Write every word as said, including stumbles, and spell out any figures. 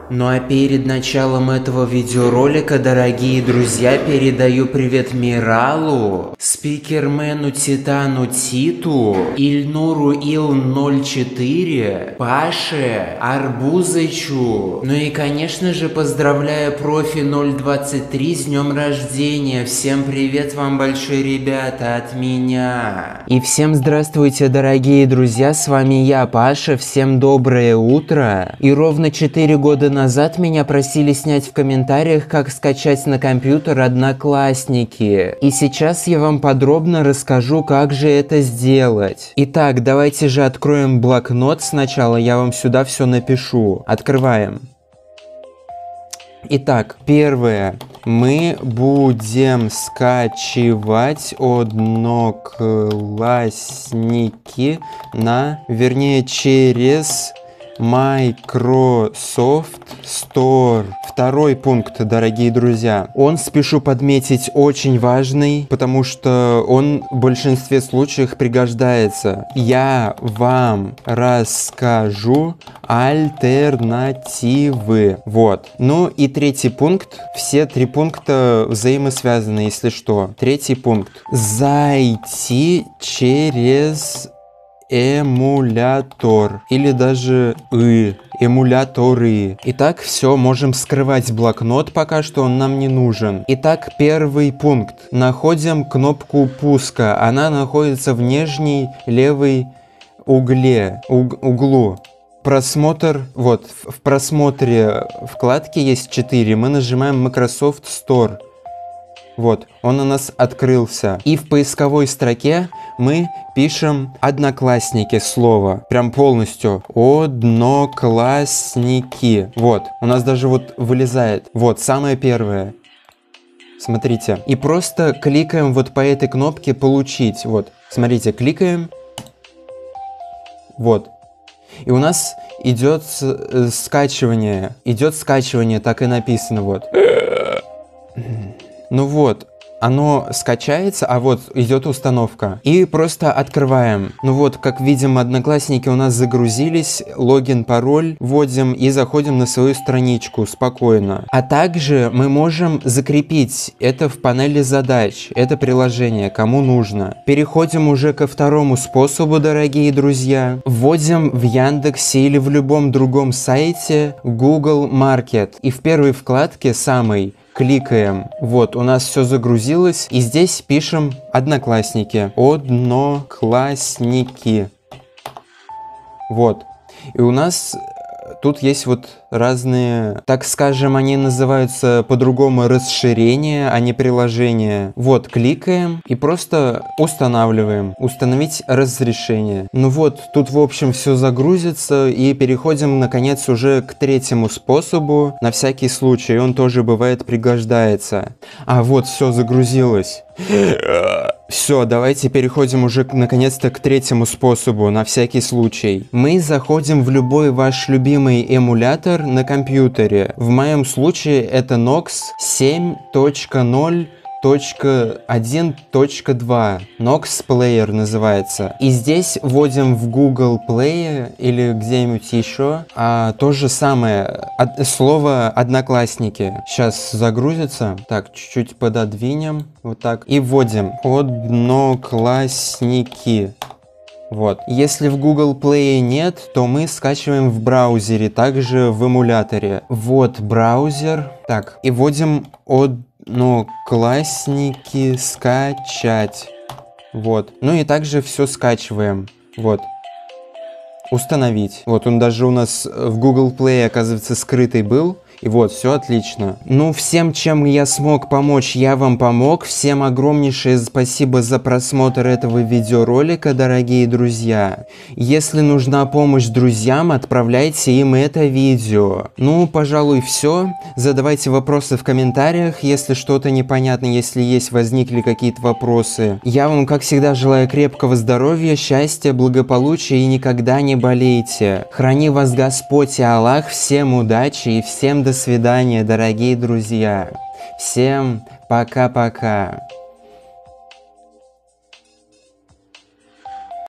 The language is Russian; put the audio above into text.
Ну а перед началом этого видеоролика, дорогие друзья, передаю привет Миралу, Спикермену Титану Титу, Ильнуру Ил ноль четыре, Паше, Арбузычу. Ну и конечно же поздравляю Профи ноль двадцать три с днем рождения. Всем привет вам большие ребята от меня. И всем здравствуйте, дорогие друзья, с вами я, Паша, всем доброе утро. И ровно четыре года назад меня просили снять в комментариях, как скачать на компьютер Одноклассники. И сейчас я вам подробно расскажу, как же это сделать. Итак, давайте же откроем блокнот сначала, я вам сюда все напишу. Открываем. Итак, первое. Мы будем скачивать Одноклассники на, вернее, через Microsoft Store. Второй пункт, дорогие друзья. Он, спешу подметить, очень важный, потому что он в большинстве случаев пригождается. Я вам расскажу альтернативы. Вот. Ну и третий пункт. Все три пункта взаимосвязаны, если что. Третий пункт. Зайти через эмулятор или даже и эмуляторы. Итак, все, можем скрывать блокнот, пока что он нам не нужен. Итак, первый пункт. Находим кнопку пуска. Она находится в нижней левой угле, уг, углу. Просмотр, вот, в просмотре вкладки есть четыре. Мы нажимаем Microsoft Store. Вот, он у нас открылся. И в поисковой строке мы пишем Одноклассники слово. Прям полностью. Одноклассники. Вот, у нас даже вот вылезает. Вот, самое первое. Смотрите. И просто кликаем вот по этой кнопке «Получить». Вот, смотрите, кликаем. Вот. И у нас идет э, скачивание. Идет скачивание, так и написано, вот. Ну вот, оно скачается, а вот идет установка. И просто открываем. Ну вот, как видим, Одноклассники у нас загрузились. Логин, пароль вводим и заходим на свою страничку спокойно. А также мы можем закрепить это в панели задач. Это приложение, кому нужно. Переходим уже ко второму способу, дорогие друзья. Вводим в Яндексе или в любом другом сайте Google Market. И в первой вкладке, самой, кликаем. Вот, у нас все загрузилось. И здесь пишем Одноклассники. Одноклассники. Вот. И у нас тут есть вот разные, так скажем, они называются по-другому расширения, а не приложения. Вот, кликаем и просто устанавливаем. Установить разрешение. Ну вот, тут в общем все загрузится и переходим наконец уже к третьему способу. На всякий случай, он тоже бывает пригождается. А вот, все загрузилось. Все, давайте переходим уже наконец-то к третьему способу, на всякий случай. Мы заходим в любой ваш любимый эмулятор на компьютере. В моем случае это нокс семь точка ноль точка один точка два. нокс Player называется. И здесь вводим в Google Play или где-нибудь еще а, то же самое. От, слово Одноклассники. Сейчас загрузится. Так, чуть-чуть пододвинем. Вот так. И вводим Одноклассники. Вот. Если в Google Play нет, то мы скачиваем в браузере, также в эмуляторе. Вот браузер. Так, и вводим Одноклассники скачать. Вот. Ну и также все скачиваем. Вот. Установить. Вот он даже у нас в Google Play, оказывается, скрытый был. И вот, все отлично. Ну, всем, чем я смог помочь, я вам помог. Всем огромнейшее спасибо за просмотр этого видеоролика, дорогие друзья. Если нужна помощь друзьям, отправляйте им это видео. Ну, пожалуй, все. Задавайте вопросы в комментариях, если что-то непонятно, если есть, возникли какие-то вопросы. Я вам, как всегда, желаю крепкого здоровья, счастья, благополучия и никогда не болейте. Храни вас Господь и Аллах. Всем удачи и всем до свидания, дорогие друзья. Всем пока-пока.